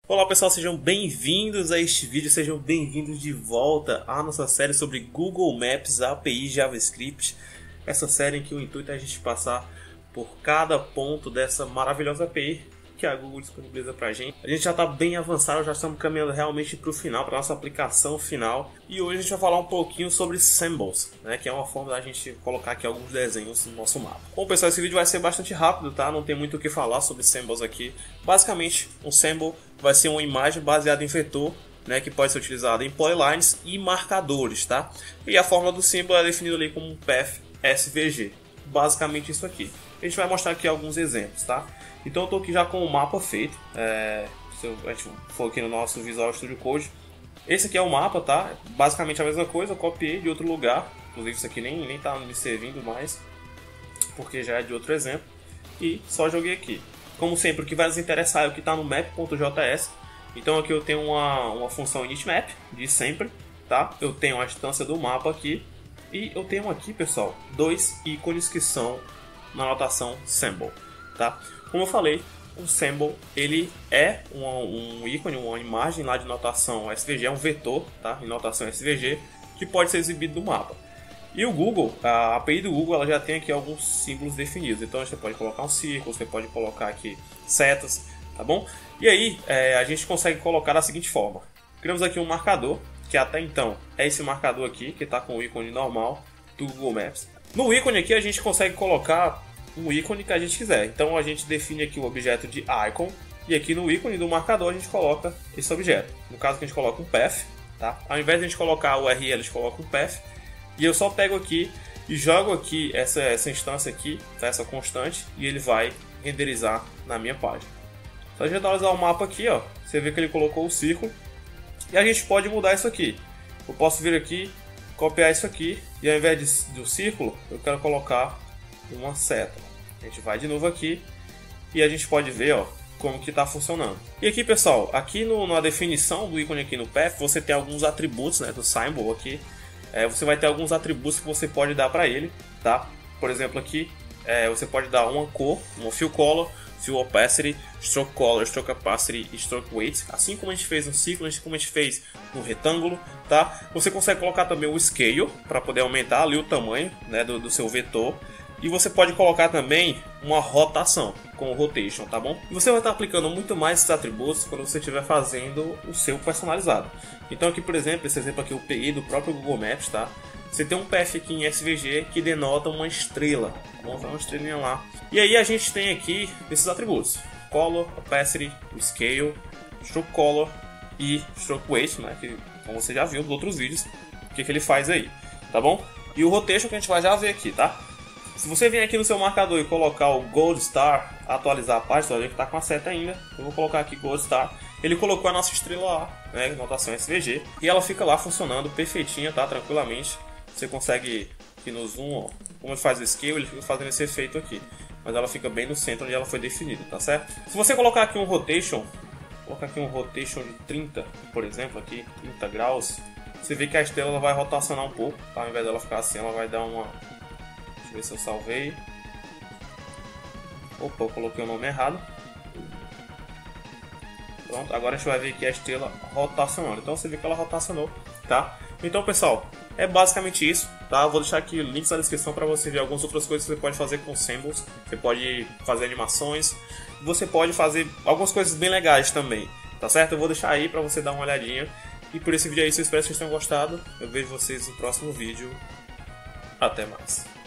Olá pessoal, sejam bem-vindos a este vídeo, sejam bem-vindos de volta à nossa série sobre Google Maps, API JavaScript. Essa série em que o intuito é a gente passar por cada ponto dessa maravilhosa API que a Google disponibiliza pra gente. A gente já está bem avançado, já estamos caminhando realmente para o final, para nossa aplicação final. E hoje a gente vai falar um pouquinho sobre Symbols, né, que é uma forma da gente colocar aqui alguns desenhos no nosso mapa. Bom pessoal, esse vídeo vai ser bastante rápido, tá? Não tem muito o que falar sobre Symbols aqui. Basicamente, um Symbol vai ser uma imagem baseada em vetor, né, que pode ser utilizada em polylines e marcadores, tá? E a forma do símbolo é definida ali como um path SVG. Basicamente isso aqui. A gente vai mostrar aqui alguns exemplos, tá? Então eu estou aqui já com o mapa feito. Se a gente for aqui no nosso Visual Studio Code, esse aqui é o mapa, tá? Basicamente a mesma coisa, eu copiei de outro lugar. Inclusive isso aqui nem está me servindo mais, porque já é de outro exemplo. E só joguei aqui. Como sempre, o que vai nos interessar é o que está no map.js. Então aqui eu tenho uma função initMap, de sempre, tá? Eu tenho a instância do mapa aqui. E eu tenho aqui, pessoal, dois ícones que são na notação Symbol, tá? Como eu falei, o Symbol ele é um ícone, uma imagem lá de notação SVG, é um vetor, tá? Em notação SVG, que pode ser exibido no mapa. E o Google, a API do Google, ela já tem aqui alguns símbolos definidos. Então você pode colocar um círculo, você pode colocar aqui setas, tá bom? E aí a gente consegue colocar da seguinte forma. Criamos aqui um marcador, que até então é esse marcador aqui, que está com o ícone normal do Google Maps. No ícone aqui a gente consegue colocar um ícone que a gente quiser. Então a gente define aqui o objeto de icon e aqui no ícone do marcador a gente coloca esse objeto. No caso aqui a gente coloca um path, tá? Ao invés de a gente colocar o URL, a gente coloca um path. E eu só pego aqui e jogo aqui essa instância aqui, essa constante, e ele vai renderizar na minha página. Só a gente atualizar o mapa aqui, ó, você vê que ele colocou o círculo. E a gente pode mudar isso aqui. Eu posso vir aqui, copiar isso aqui, e ao invés do círculo, eu quero colocar uma seta. A gente vai de novo aqui e a gente pode ver, ó, como que está funcionando. E aqui, pessoal, aqui na definição do ícone aqui no path, você tem alguns atributos, né, do symbol aqui. Você vai ter alguns atributos que você pode dar para ele, tá? Por exemplo, aqui você pode dar uma cor, uma fill color, fill opacity, stroke color, stroke opacity e stroke weight, assim como a gente fez no círculo, assim como a gente fez no retângulo, tá? Você consegue colocar também o scale para poder aumentar ali o tamanho, né, do seu vetor. E você pode colocar também uma rotação com o rotation, tá bom? E você vai estar aplicando muito mais esses atributos quando você estiver fazendo o seu personalizado. Então aqui, por exemplo, esse exemplo aqui, o PI do próprio Google Maps, tá? Você tem um path aqui em SVG que denota uma estrela. Vamos dar uma estrelinha lá. E aí a gente tem aqui esses atributos: color, opacity, scale, stroke color e stroke weight, né? Que, como você já viu nos outros vídeos, o que ele faz aí, tá bom? E o rotation que a gente vai já ver aqui, tá? Se você vier aqui no seu marcador e colocar o Gold Star, atualizar a página, a gente está com a seta ainda. Eu vou colocar aqui Gold Star. Ele colocou a nossa estrela lá, né, notação SVG, e ela fica lá funcionando perfeitinha, tá? Tranquilamente. Você consegue aqui no zoom, ó, como ele faz o scale, ele fica fazendo esse efeito aqui. Mas ela fica bem no centro onde ela foi definida, tá certo? Se você colocar aqui um rotation, colocar aqui um rotation de 30, por exemplo, aqui 30 graus, você vê que a estrela ela vai rotacionar um pouco, tá? Ao invés dela ficar assim, ela vai dar uma... Deixa eu ver se eu salvei. Opa, eu coloquei o nome errado. Pronto, agora a gente vai ver aqui a estrela rotacionando. Então você vê que ela rotacionou, tá? Então, pessoal, é basicamente isso, tá? Eu vou deixar aqui links na descrição para você ver algumas outras coisas que você pode fazer com Symbols. Você pode fazer animações. Você pode fazer algumas coisas bem legais também, tá certo? Eu vou deixar aí para você dar uma olhadinha. E por esse vídeo é isso, eu espero que vocês tenham gostado. Eu vejo vocês no próximo vídeo. Até mais.